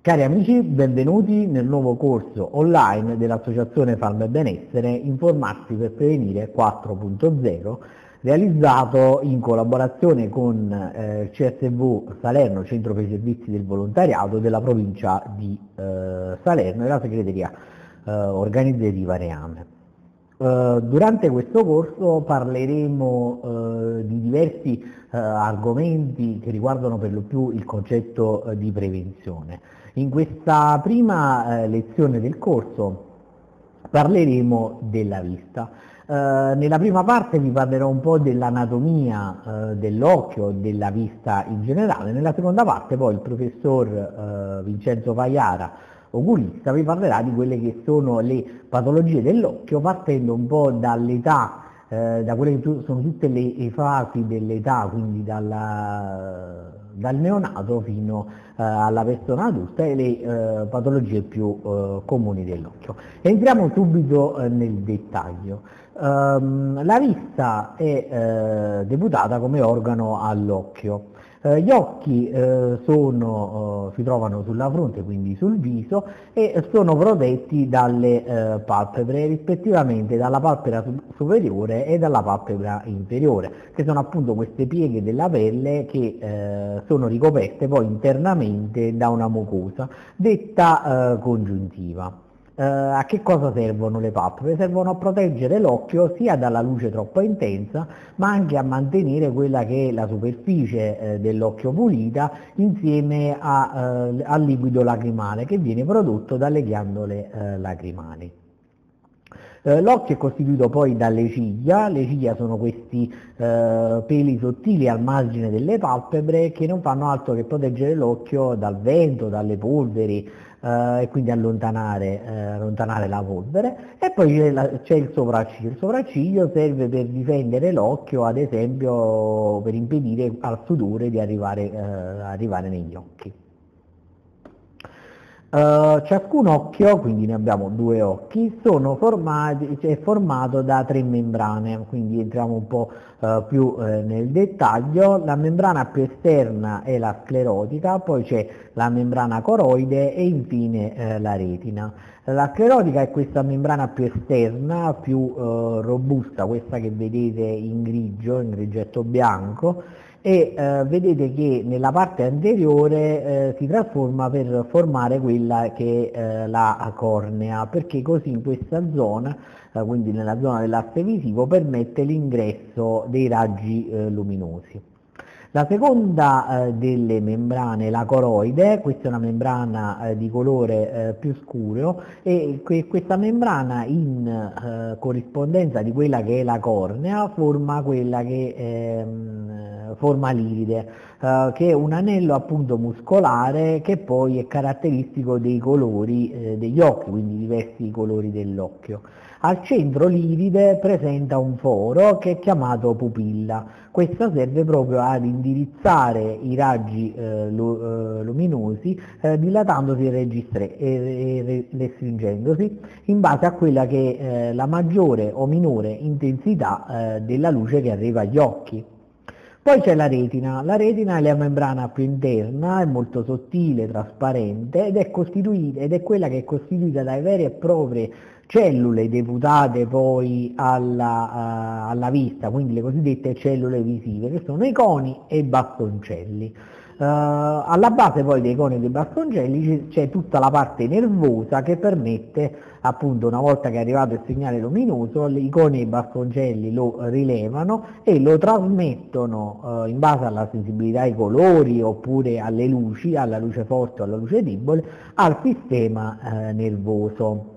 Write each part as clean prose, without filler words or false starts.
Cari amici, benvenuti nel nuovo corso online dell'Associazione Farma e Benessere Informarsi per Prevenire 4.0, realizzato in collaborazione con CSV Salerno, Centro per i Servizi del Volontariato della provincia di Salerno e la segreteria organizzativa Reame. Durante questo corso parleremo di diversi argomenti che riguardano per lo più il concetto di prevenzione. In questa prima lezione del corso parleremo della vista. Nella prima parte vi parlerò un po' dell'anatomia dell'occhio, della vista in generale. Nella seconda parte poi il professor Vincenzo Paiara, oculista, vi parlerà di quelle che sono le patologie dell'occhio, partendo un po' dall'età, da quelle che sono tutte le fasi dell'età, quindi dal neonato fino alla persona adulta e le patologie più comuni dell'occhio. Entriamo subito nel dettaglio. La vista è deputata come organo all'occhio. Gli occhi si trovano sulla fronte, quindi sul viso, e sono protetti dalle palpebre, rispettivamente dalla palpebra superiore e dalla palpebra inferiore, che sono appunto queste pieghe della pelle che sono ricoperte poi internamente da una mucosa detta congiuntiva. A che cosa servono le palpebre? Servono a proteggere l'occhio sia dalla luce troppo intensa, ma anche a mantenere quella che è la superficie dell'occhio pulita insieme al liquido lacrimale che viene prodotto dalle ghiandole lacrimali. L'occhio è costituito poi dalle ciglia. Le ciglia sono questi peli sottili al margine delle palpebre che non fanno altro che proteggere l'occhio dal vento, dalle polveri, e quindi allontanare la polvere. E poi c'è il sopracciglio. Il sopracciglio serve per difendere l'occhio, ad esempio per impedire al sudore di arrivare negli occhi. Ciascun occhio, quindi ne abbiamo due occhi, è formato da 3 membrane, quindi entriamo un po' più nel dettaglio. La membrana più esterna è la sclerotica, poi c'è la membrana coroide e infine la retina. La sclerotica è questa membrana più esterna, più robusta, questa che vedete in grigio, in griggetto bianco, e vedete che nella parte anteriore si trasforma per formare quella che è la cornea, perché così in questa zona, quindi nella zona dell'asse visivo, permette l'ingresso dei raggi luminosi. La seconda delle membrane, la coroide, questa è una membrana di colore più scuro, e questa membrana in corrispondenza di quella che è la cornea forma quella che forma l'iride, che è un anello appunto muscolare che poi è caratteristico dei colori degli occhi, quindi diversi colori dell'occhio. Al centro l'iride presenta un foro che è chiamato pupilla. Questa serve proprio ad indirizzare i raggi luminosi dilatandosi e restringendosi in base a quella che è la maggiore o minore intensità della luce che arriva agli occhi. Poi c'è la retina è la membrana più interna, è molto sottile, trasparente ed è quella che è costituita dai vere e proprie cellule deputate poi alla vista, quindi le cosiddette cellule visive, che sono i coni e i bastoncelli. Alla base poi dei coni e dei bastoncelli c'è tutta la parte nervosa che permette, appunto, una volta che è arrivato il segnale luminoso, i coni e i bastoncelli lo rilevano e lo trasmettono in base alla sensibilità ai colori oppure alle luci, alla luce forte o alla luce debole, al sistema nervoso.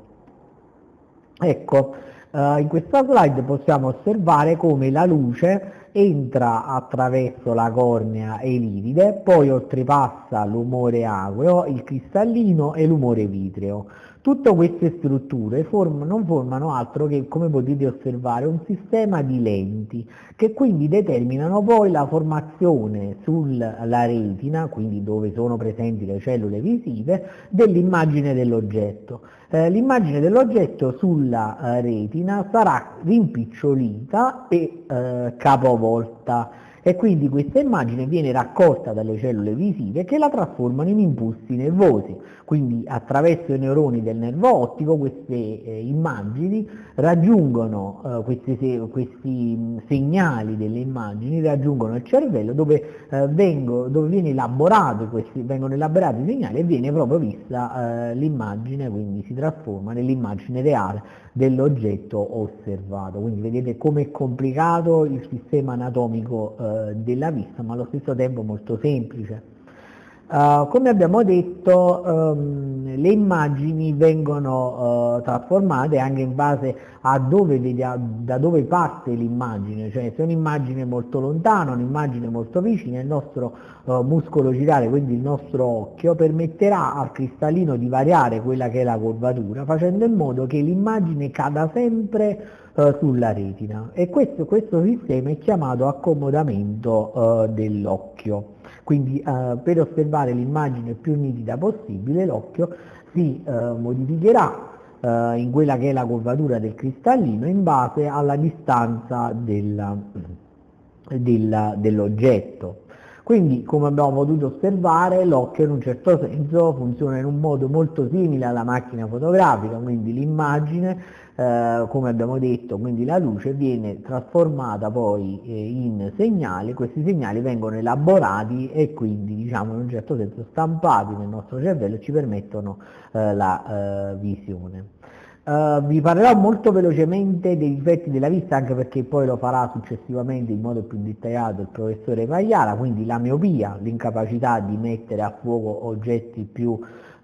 Ecco, in questa slide possiamo osservare come la luce entra attraverso la cornea e l'iride, poi oltrepassa l'umore acqueo, il cristallino e l'umore vitreo. Tutte queste strutture non formano altro che, come potete osservare, un sistema di lenti che quindi determinano poi la formazione sulla retina, quindi dove sono presenti le cellule visive, dell'immagine dell'oggetto. L'immagine dell'oggetto sulla retina sarà rimpicciolita e capovolta. e quindi questa immagine viene raccolta dalle cellule visive che la trasformano in impulsi nervosi, quindi attraverso i neuroni del nervo ottico queste immagini raggiungono, questi segnali delle immagini raggiungono il cervello dove, vengono elaborati i segnali e viene proprio vista l'immagine, quindi si trasforma nell'immagine reale dell'oggetto osservato. Quindi vedete come è complicato il sistema anatomico della vista, ma allo stesso tempo molto semplice. Come abbiamo detto, le immagini vengono trasformate anche in base a da dove parte l'immagine, cioè se un'immagine è molto lontana, un'immagine molto vicina, il nostro muscolo girale, quindi il nostro occhio, permetterà al cristallino di variare quella che è la curvatura, facendo in modo che l'immagine cada sempre sulla retina, e questo sistema è chiamato accomodamento dell'occhio. Quindi per osservare l'immagine più nitida possibile l'occhio si modificherà in quella che è la curvatura del cristallino in base alla distanza dell'oggetto. Quindi, come abbiamo potuto osservare, l'occhio in un certo senso funziona in un modo molto simile alla macchina fotografica, quindi l'immagine, come abbiamo detto, quindi la luce viene trasformata poi in segnali, questi segnali vengono elaborati e quindi, diciamo, in un certo senso stampati nel nostro cervello e ci permettono la visione. Vi parlerò molto velocemente dei difetti della vista, anche perché poi lo farà successivamente in modo più dettagliato il professore Pagliara, quindi la miopia, l'incapacità di mettere a fuoco oggetti più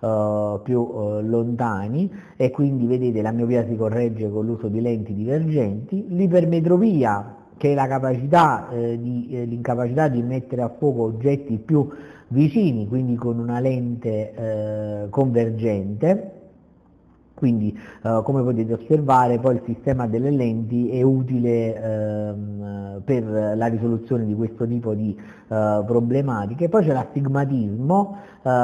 lontani, e quindi vedete la miopia si corregge con l'uso di lenti divergenti, l'ipermetropia, che è la capacità l'incapacità di mettere a fuoco oggetti più vicini, quindi con una lente convergente. Quindi come potete osservare poi il sistema delle lenti è utile per la risoluzione di questo tipo di problematiche. Poi c'è l'astigmatismo,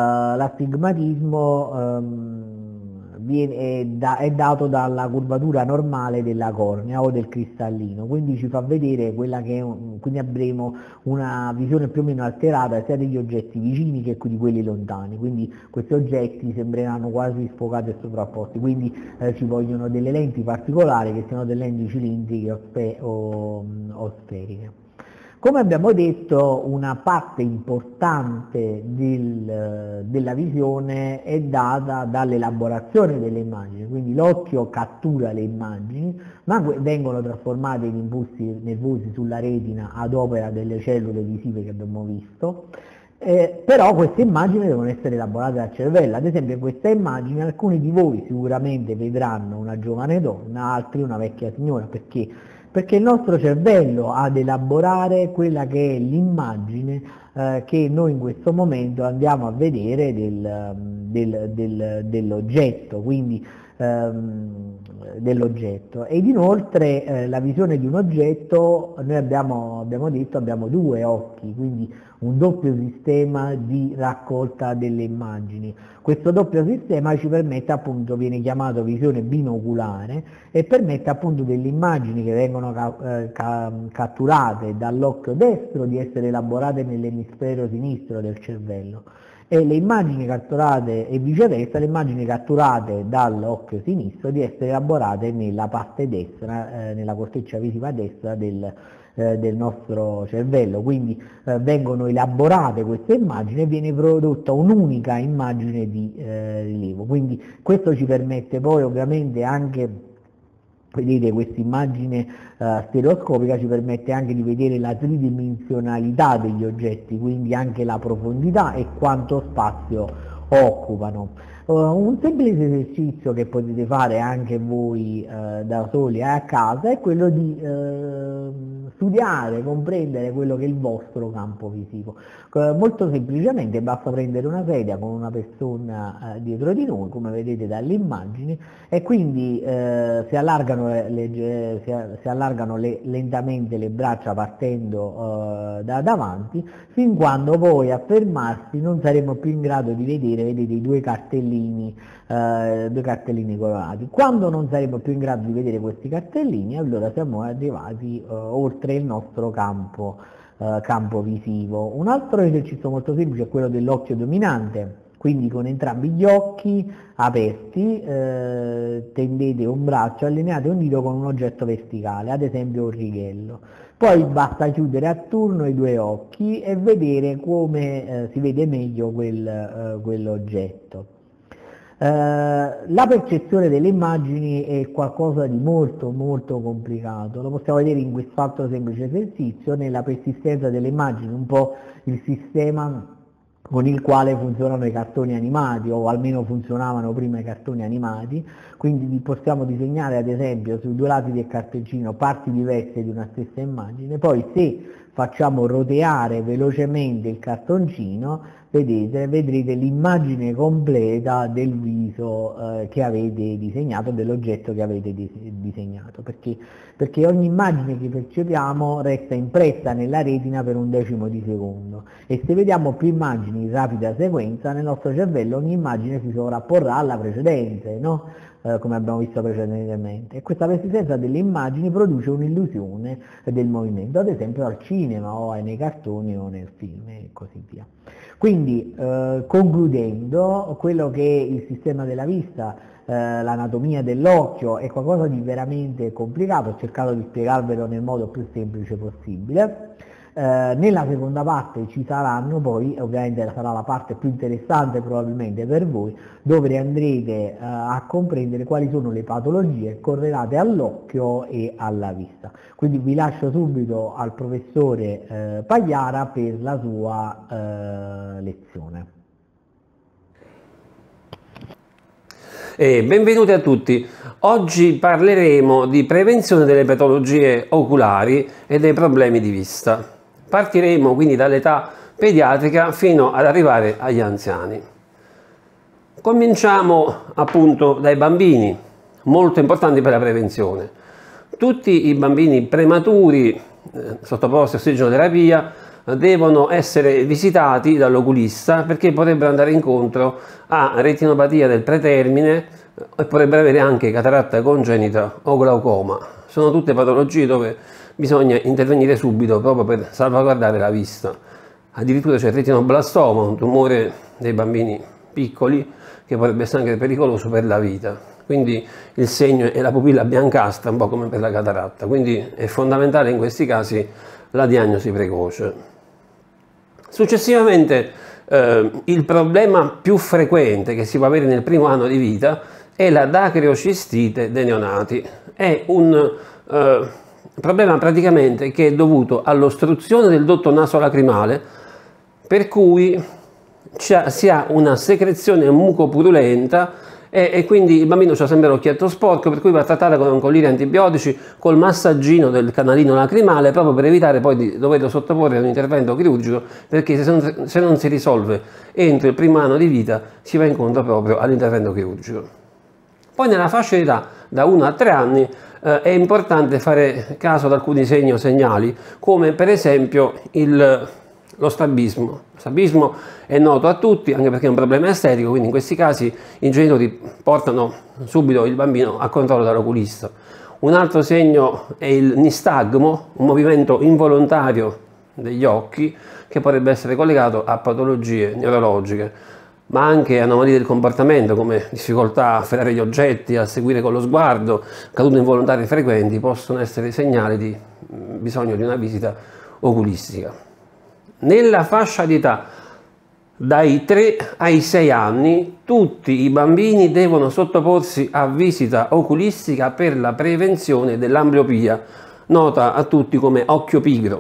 è dato dalla curvatura normale della cornea o del cristallino, quindi ci fa vedere quindi avremo una visione più o meno alterata sia degli oggetti vicini che di quelli lontani, quindi questi oggetti sembreranno quasi sfocati e sovrapposti, quindi ci vogliono delle lenti particolari che siano delle lenti cilindriche o sferiche. Come abbiamo detto, una parte importante della visione è data dall'elaborazione delle immagini, quindi l'occhio cattura le immagini, ma vengono trasformate in impulsi nervosi sulla retina ad opera delle cellule visive che abbiamo visto. Però queste immagini devono essere elaborate dal cervello. Ad esempio in questa immagine alcuni di voi sicuramente vedranno una giovane donna, altri una vecchia signora. Perché il nostro cervello ha ad elaborare quella che è l'immagine che noi in questo momento andiamo a vedere dell'oggetto, quindi dell'oggetto. Ed inoltre la visione di un oggetto, noi abbiamo detto, abbiamo due occhi, quindi un doppio sistema di raccolta delle immagini. Questo doppio sistema ci permette, appunto, viene chiamato visione binoculare, e permette appunto delle immagini che vengono catturate dall'occhio destro di essere elaborate nell'emisfero sinistro del cervello, e le immagini catturate, e viceversa, le immagini catturate dall'occhio sinistro di essere elaborate nella parte destra, nella corteccia visiva destra del nostro cervello. Quindi vengono elaborate queste immagini e viene prodotta un'unica immagine di rilievo. Quindi questo ci permette poi ovviamente anche, vedete, questa immagine stereoscopica ci permette anche di vedere la tridimensionalità degli oggetti, quindi anche la profondità e quanto spazio occupano. Un semplice esercizio che potete fare anche voi da soli a casa è quello di studiare, comprendere quello che è il vostro campo visivo. Molto semplicemente basta prendere una sedia con una persona dietro di noi, come vedete dalle immagini, e quindi si allargano lentamente le braccia partendo da davanti, fin quando poi a fermarsi non saremo più in grado di vedere, vedete, i due cartellini colorati. Quando non saremo più in grado di vedere questi cartellini, allora siamo arrivati oltre il nostro campo campo visivo. Un altro esercizio molto semplice è quello dell'occhio dominante, quindi con entrambi gli occhi aperti tendete un braccio, allineate un dito con un oggetto verticale, ad esempio un righello. Poi basta chiudere a turno i due occhi e vedere come si vede meglio quell'oggetto. La percezione delle immagini è qualcosa di molto complicato, lo possiamo vedere in quest'altro semplice esercizio, nella persistenza delle immagini, un po' il sistema con il quale funzionano i cartoni animati, o almeno funzionavano prima i cartoni animati. Quindi possiamo disegnare ad esempio sui due lati del cartoncino parti diverse di una stessa immagine, poi se facciamo roteare velocemente il cartoncino, vedrete l'immagine completa del viso che avete disegnato, dell'oggetto che avete disegnato, perché ogni immagine che percepiamo resta impressa nella retina per un decimo di secondo, e se vediamo più immagini in rapida sequenza nel nostro cervello ogni immagine si sovrapporrà alla precedente, no? Come abbiamo visto precedentemente, e questa persistenza delle immagini produce un'illusione del movimento, ad esempio al cinema o nei cartoni o nel film e così via. Quindi concludendo, quello che è il sistema della vista, l'anatomia dell'occhio è qualcosa di veramente complicato, ho cercato di spiegarvelo nel modo più semplice possibile. Nella seconda parte ci saranno poi, ovviamente sarà la parte più interessante probabilmente per voi, dove andrete a comprendere quali sono le patologie correlate all'occhio e alla vista. Quindi vi lascio subito al professore Pagliara per la sua lezione. Benvenuti a tutti. Oggi parleremo di prevenzione delle patologie oculari e dei problemi di vista. Partiremo quindi dall'età pediatrica fino ad arrivare agli anziani. Cominciamo appunto dai bambini, molto importanti per la prevenzione. Tutti i bambini prematuri sottoposti a ossigenoterapia devono essere visitati dall'oculista, perché potrebbero andare incontro a retinopatia del pretermine e potrebbero avere anche cataratta congenita o glaucoma. Sono tutte patologie dove bisogna intervenire subito proprio per salvaguardare la vista. Addirittura c'è il retinoblastoma, un tumore dei bambini piccoli che potrebbe essere anche pericoloso per la vita. Quindi il segno è la pupilla biancastra, un po' come per la cataratta. Quindi è fondamentale in questi casi la diagnosi precoce. Successivamente il problema più frequente che si può avere nel primo anno di vita è la dacreocistite dei neonati. È un problema praticamente che è dovuto all'ostruzione del dotto nasolacrimale, per cui si ha una secrezione mucopurulenta e quindi il bambino ha sempre l'occhietto sporco, per cui va trattata con coliri antibiotici, col massaggino del canalino lacrimale, proprio per evitare poi di doverlo sottoporre a un intervento chirurgico, perché se non si risolve entro il primo anno di vita si va incontro proprio all'intervento chirurgico. Poi nella fascia di età da 1 a 3 anni è importante fare caso ad alcuni segni o segnali, come per esempio lo strabismo. Lo strabismo è noto a tutti, anche perché è un problema estetico, quindi in questi casi i genitori portano subito il bambino a controllo dall'oculista. Un altro segno è il nistagmo, un movimento involontario degli occhi che potrebbe essere collegato a patologie neurologiche, ma anche anomalie del comportamento come difficoltà a afferrare gli oggetti, a seguire con lo sguardo, cadute involontarie frequenti possono essere segnali di bisogno di una visita oculistica. Nella fascia di età dai 3 ai 6 anni tutti i bambini devono sottoporsi a visita oculistica per la prevenzione dell'ambliopia, nota a tutti come occhio pigro.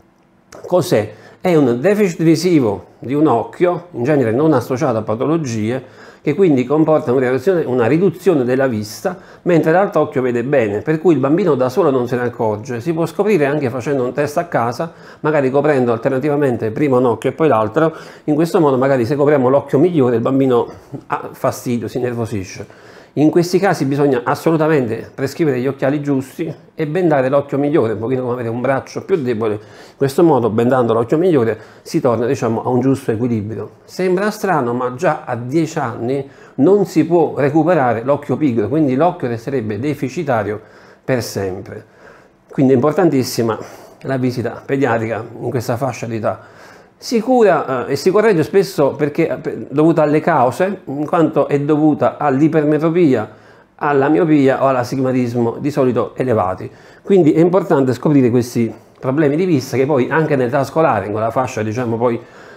Cos'è? È un deficit visivo di un occhio, in genere non associato a patologie, che quindi comporta una riduzione della vista, mentre l'altro occhio vede bene, per cui il bambino da solo non se ne accorge. Si può scoprire anche facendo un test a casa, magari coprendo alternativamente prima un occhio e poi l'altro. In questo modo magari se copriamo l'occhio migliore il bambino ha fastidio, si nervosisce. In questi casi bisogna assolutamente prescrivere gli occhiali giusti e bendare l'occhio migliore, un pochino come avere un braccio più debole. In questo modo, bendando l'occhio migliore, si torna, diciamo, a un giusto equilibrio. Sembra strano, ma già a 10 anni non si può recuperare l'occhio pigro, quindi l'occhio resterebbe deficitario per sempre. Quindi è importantissima la visita pediatrica in questa fascia di età. Si cura e si corregge spesso perché dovuta alle cause, in quanto è dovuta all'ipermetropia, alla miopia o all'astigmatismo di solito elevati. Quindi è importante scoprire questi problemi di vista che poi anche nell'età scolare, in quella fascia diciamo poi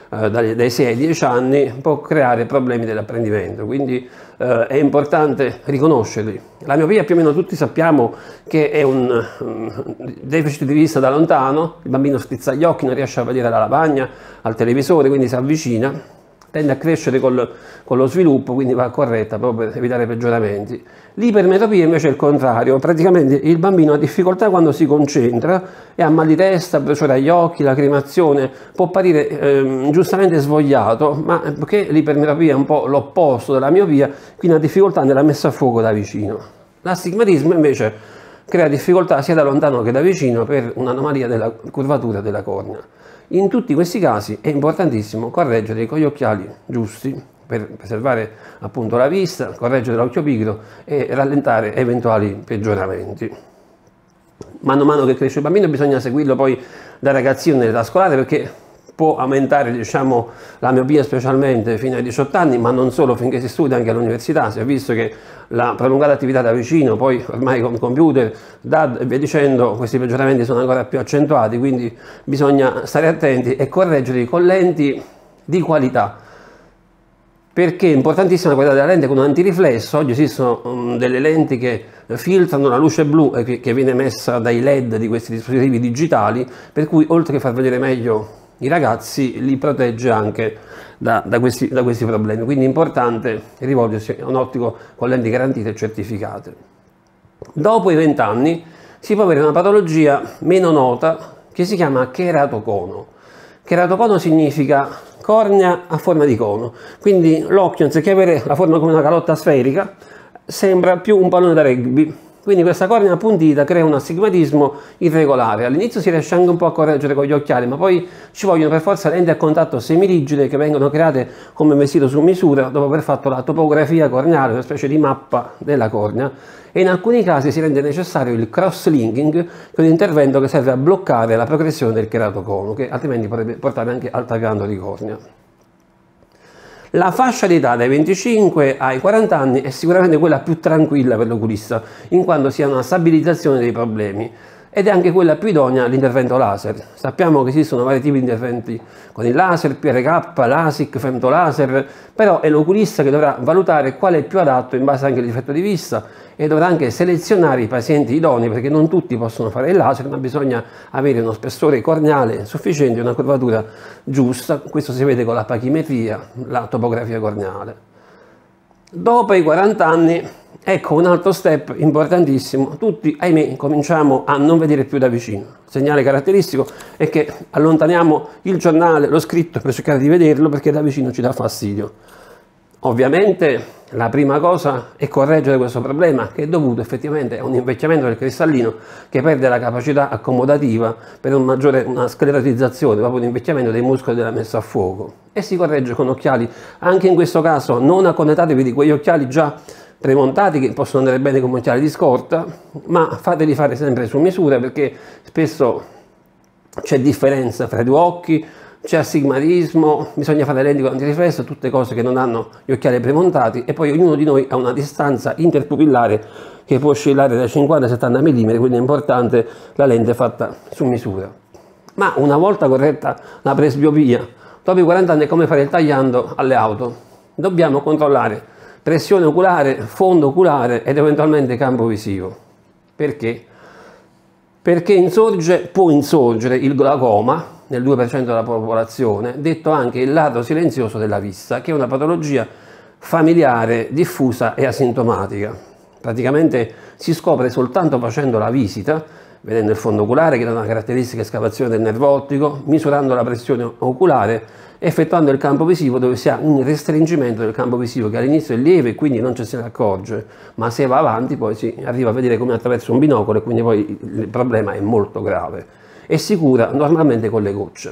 dai 6 ai 10 anni, può creare problemi dell'apprendimento, quindi è importante riconoscerli. La miopia più o meno tutti sappiamo che è un deficit di vista da lontano, il bambino strizza gli occhi, non riesce a vedere dalla lavagna, al televisore, quindi si avvicina, tende a crescere con lo sviluppo, quindi va corretta proprio per evitare peggioramenti. L'ipermetropia invece è il contrario, praticamente il bambino ha difficoltà quando si concentra e ha mal di testa, bruciore agli occhi, lacrimazione, può apparire giustamente svogliato, ma perché l'ipermetropia è un po' l'opposto della miopia, quindi ha difficoltà nella messa a fuoco da vicino. L'astigmatismo invece crea difficoltà sia da lontano che da vicino per un'anomalia della curvatura della cornea. In tutti questi casi è importantissimo correggere con gli occhiali giusti per preservare appunto la vista, correggere l'occhio pigro e rallentare eventuali peggioramenti. Mano a mano che cresce il bambino bisogna seguirlo poi da ragazzino nell'età scolare, perché può aumentare diciamo, la miopia specialmente fino ai 18 anni, ma non solo, finché si studia anche all'università. Si è visto che la prolungata attività da vicino, poi ormai con computer, DAD e via dicendo, questi peggioramenti sono ancora più accentuati, quindi bisogna stare attenti e correggerli con lenti di qualità, perché è importantissima la qualità della lente con un antiriflesso. Oggi esistono delle lenti che filtrano la luce blu che viene emessa dai LED di questi dispositivi digitali, per cui oltre che far vedere meglio i ragazzi li protegge anche da questi problemi, quindi è importante rivolgersi a un ottico con lenti garantite e certificate. Dopo i 20 anni si può avere una patologia meno nota che si chiama cheratocono. Cheratocono significa cornea a forma di cono, quindi l'occhio, anziché avere la forma come una calotta sferica, sembra più un pallone da rugby. Quindi questa cornea appuntita crea un astigmatismo irregolare. All'inizio si riesce anche un po' a correggere con gli occhiali, ma poi ci vogliono per forza lenti a contatto semirigide che vengono create come vestito su misura dopo aver fatto la topografia corneale, una specie di mappa della cornea, e in alcuni casi si rende necessario il cross-linking, che è un intervento che serve a bloccare la progressione del cheratocono, che altrimenti potrebbe portare anche al trapianto di cornea. La fascia di età dai 25 ai 40 anni è sicuramente quella più tranquilla per l'oculista, in quanto si ha una stabilizzazione dei problemi, ed è anche quella più idonea all'intervento laser. Sappiamo che esistono vari tipi di interventi con il laser, PRK, LASIK, femtolaser, però è l'oculista che dovrà valutare qual è il più adatto in base anche al difetto di vista, e dovrà anche selezionare i pazienti idonei, perché non tutti possono fare il laser, ma bisogna avere uno spessore corneale sufficiente e una curvatura giusta. Questo si vede con la pachimetria, la topografia corneale. Dopo i 40 anni, ecco un altro step importantissimo: tutti, ahimè, cominciamo a non vedere più da vicino. Il segnale caratteristico è che allontaniamo il giornale, lo scritto, per cercare di vederlo, perché da vicino ci dà fastidio. Ovviamente la prima cosa è correggere questo problema, che è dovuto effettivamente a un invecchiamento del cristallino che perde la capacità accomodativa per una sclerotizzazione, proprio un invecchiamento dei muscoli della messa a fuoco, e si corregge con occhiali. Anche in questo caso non accontentatevi di quegli occhiali già premontati che possono andare bene come occhiali di scorta, ma fateli fare sempre su misura, perché spesso c'è differenza fra i due occhi, c'è astigmatismo, bisogna fare lenti con antiriflesso, tutte cose che non hanno gli occhiali premontati, e poi ognuno di noi ha una distanza interpupillare che può oscillare dai 50 ai 70 mm, quindi è importante la lente fatta su misura. Ma una volta corretta la presbiopia, dopo i 40 anni è come fare il tagliando alle auto. Dobbiamo controllare pressione oculare, fondo oculare ed eventualmente campo visivo. Perché? Perché può insorgere il glaucoma nel 2% della popolazione, detto anche il lato silenzioso della vista, che è una patologia familiare, diffusa e asintomatica. Praticamente si scopre soltanto facendo la visita, vedendo il fondo oculare, che dà una caratteristica escavazione del nervo ottico, misurando la pressione oculare, effettuando il campo visivo, dove si ha un restringimento del campo visivo che all'inizio è lieve e quindi non ci se ne accorge, ma se va avanti poi si arriva a vedere come attraverso un binocolo, e quindi poi il problema è molto grave e si cura normalmente con le gocce.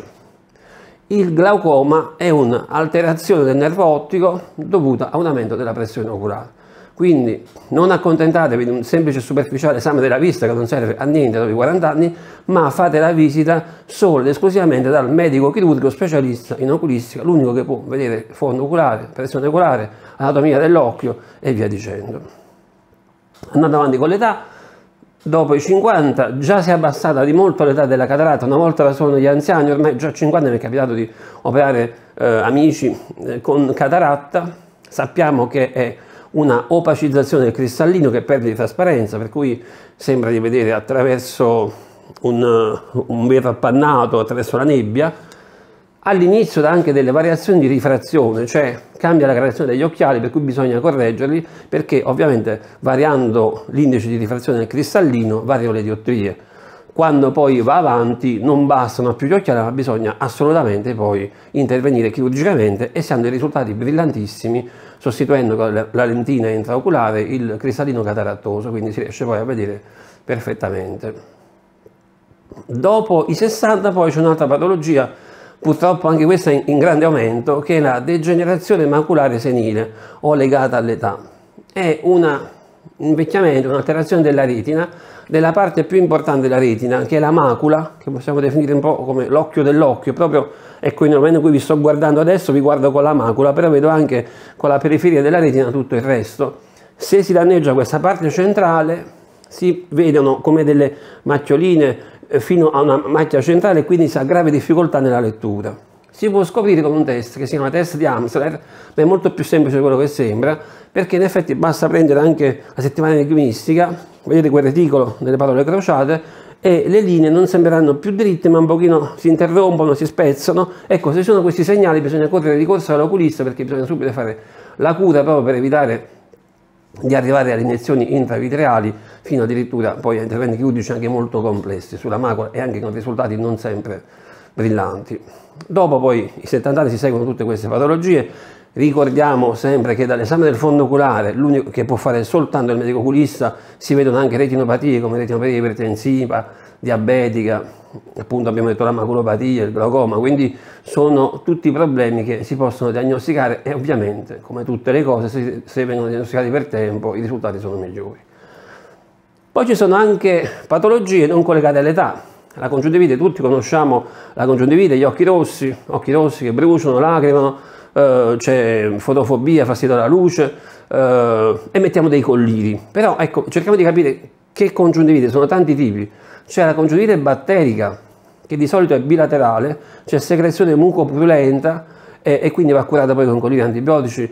Il glaucoma è un'alterazione del nervo ottico dovuta a un aumento della pressione oculare. Quindi non accontentatevi di un semplice superficiale esame della vista che non serve a niente dopo i 40 anni, ma fate la visita solo ed esclusivamente dal medico chirurgo specialista in oculistica, l'unico che può vedere fondo oculare, pressione oculare, anatomia dell'occhio e via dicendo. Andando avanti con l'età, dopo i 50 già si è abbassata di molto l'età della cataratta. Una volta la sono gli anziani, ormai già a 50 mi è capitato di operare amici con cataratta. Sappiamo che è una opacizzazione del cristallino che perde di trasparenza, per cui sembra di vedere attraverso un vetro appannato, attraverso la nebbia. All'inizio dà anche delle variazioni di rifrazione, cioè cambia la gradazione degli occhiali, per cui bisogna correggerli, perché ovviamente variando l'indice di rifrazione del cristallino variano le dioptrie. Quando poi va avanti non bastano più gli occhiali, ma bisogna assolutamente poi intervenire chirurgicamente e si hanno dei risultati brillantissimi sostituendo con la lentina intraoculare il cristallino catarattoso, quindi si riesce poi a vedere perfettamente. Dopo i 60 poi c'è un'altra patologia, purtroppo anche questa in grande aumento, che è la degenerazione maculare senile o legata all'età. È un invecchiamento, un'alterazione della retina, della parte più importante della retina, che è la macula, che possiamo definire un po' come l'occhio dell'occhio, proprio ecco, nel momento in cui vi sto guardando adesso vi guardo con la macula, però vedo anche con la periferia della retina tutto il resto. Se si danneggia questa parte centrale si vedono come delle macchioline fino a una macchia centrale e quindi si ha grave difficoltà nella lettura. Si può scoprire con un test che si chiama test di Amsler, ma è molto più semplice di quello che sembra, perché in effetti basta prendere anche la settimana enigmistica, vedete quel reticolo delle parole crociate, e le linee non sembreranno più dritte ma un pochino si interrompono, si spezzano. Ecco, se ci sono questi segnali bisogna correre di corsa all'oculista, perché bisogna subito fare la cura proprio per evitare di arrivare alle iniezioni intravitreali, fino addirittura poi a interventi chirurgici anche molto complessi sulla macula e anche con risultati non sempre brillanti. Dopo poi i 70 anni si seguono tutte queste patologie. Ricordiamo sempre che dall'esame del fondo oculare, l'unico che può fare soltanto il medico oculista, si vedono anche retinopatie come retinopatia ipertensiva, diabetica, appunto abbiamo detto la maculopatia, il glaucoma, quindi sono tutti problemi che si possono diagnosticare e ovviamente, come tutte le cose, se vengono diagnosticati per tempo i risultati sono migliori. Poi ci sono anche patologie non collegate all'età. La congiuntivite, tutti conosciamo la congiuntivite, gli occhi rossi che bruciano, lacrimano, c'è fotofobia, fastidio alla luce, e mettiamo dei colliri. Però ecco, cerchiamo di capire che congiuntivite, sono tanti tipi. C'è la congiuntivite batterica, che di solito è bilaterale, c'è secrezione mucopurulenta e quindi va curata poi con colliri antibiotici,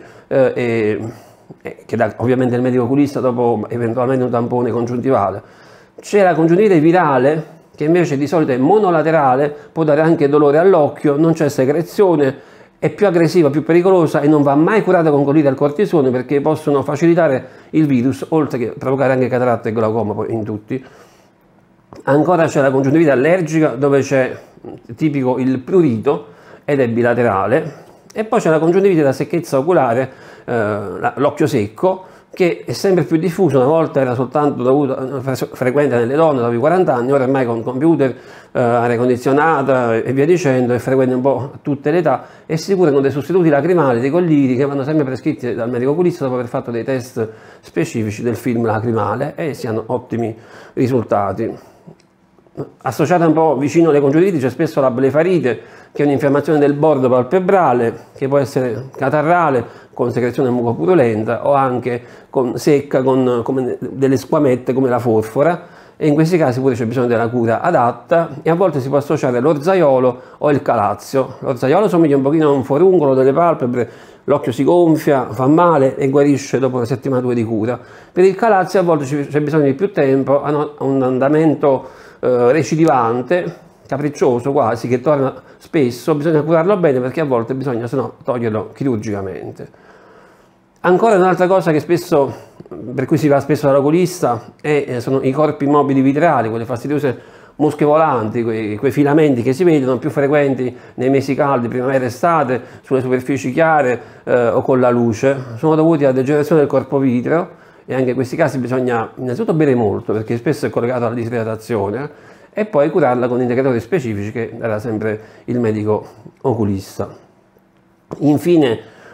che dà ovviamente il medico oculista dopo eventualmente un tampone congiuntivale. C'è la congiuntivite virale, che invece di solito è monolaterale, può dare anche dolore all'occhio, non c'è secrezione, è più aggressiva, più pericolosa e non va mai curata con colliri al cortisone, perché possono facilitare il virus, oltre che provocare anche cataratta e glaucoma poi in tutti. Ancora c'è la congiuntivite allergica, dove c'è tipico il prurito ed è bilaterale, e poi c'è la congiuntivite da secchezza oculare, l'occhio secco, che è sempre più diffuso. Una volta era soltanto frequente nelle donne dopo i 40 anni, ora ormai con computer, aria condizionata e via dicendo è frequente un po' a tutte le età, e si curano dei sostituti lacrimali, dei colliri che vanno sempre prescritti dal medico oculista dopo aver fatto dei test specifici del film lacrimale e si hanno ottimi risultati. Associata un po' vicino alle congiuntiviti c'è spesso la blefarite, che è un'infiammazione del bordo palpebrale, che può essere catarrale con secrezione mucopurulenta o anche secca come delle squamette come la forfora, e in questi casi pure c'è bisogno della cura adatta, e a volte si può associare l'orzaiolo o il calazio. L'orzaiolo somiglia un pochino a un foruncolo delle palpebre, l'occhio si gonfia, fa male e guarisce dopo una settimana o due di cura. Per il calazio a volte c'è bisogno di più tempo, ha un andamento recidivante, capriccioso quasi, che torna spesso, bisogna curarlo bene perché a volte bisogna se no toglierlo chirurgicamente. Ancora un'altra cosa che spesso, per cui si va spesso dall'oculista, sono i corpi mobili vitreali, quelle fastidiose mosche volanti, quei filamenti che si vedono più frequenti nei mesi caldi, primavera e estate, sulle superfici chiare o con la luce. Sono dovuti alla degenerazione del corpo vitreo, e anche in questi casi bisogna innanzitutto bere molto, perché spesso è collegato alla disidratazione, e poi curarla con integratori specifici che darà sempre il medico oculista. Infine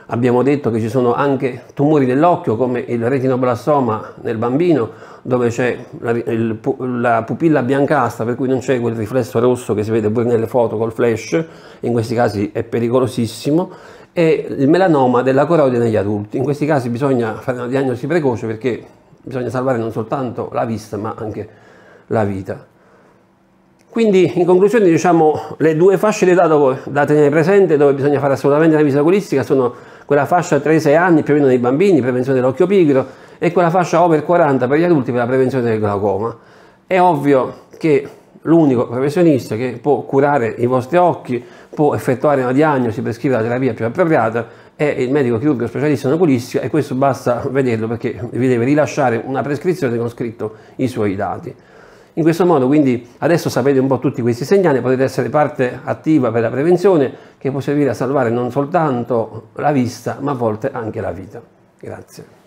abbiamo detto che ci sono anche tumori dell'occhio come il retinoblastoma nel bambino, dove c'è la pupilla biancastra, per cui non c'è quel riflesso rosso che si vede pure nelle foto col flash, in questi casi è pericolosissimo, e il melanoma della coroide negli adulti. In questi casi bisogna fare una diagnosi precoce perché bisogna salvare non soltanto la vista ma anche la vita. Quindi in conclusione diciamo le due fasce d'età da tenere presente dove bisogna fare assolutamente la visita oculistica sono quella fascia 3-6 anni più o meno nei bambini, prevenzione dell'occhio pigro, e quella fascia over 40 per gli adulti per la prevenzione del glaucoma. È ovvio che l'unico professionista che può curare i vostri occhi, può effettuare una diagnosi, prescrivere la terapia più appropriata, è il medico chirurgo specialista in oculistica, e questo basta vederlo perché vi deve rilasciare una prescrizione con scritto i suoi dati. In questo modo quindi adesso sapete un po' tutti questi segnali, potete essere parte attiva per la prevenzione che può servire a salvare non soltanto la vista ma a volte anche la vita. Grazie.